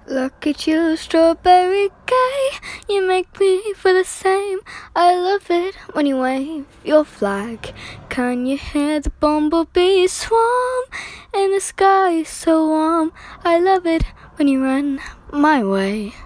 Look at you, strawberry gay. You make me feel the same. I love it when you wave your flag. Can you hear the bumblebees swarm? And the sky is so warm. I love it when you run my way.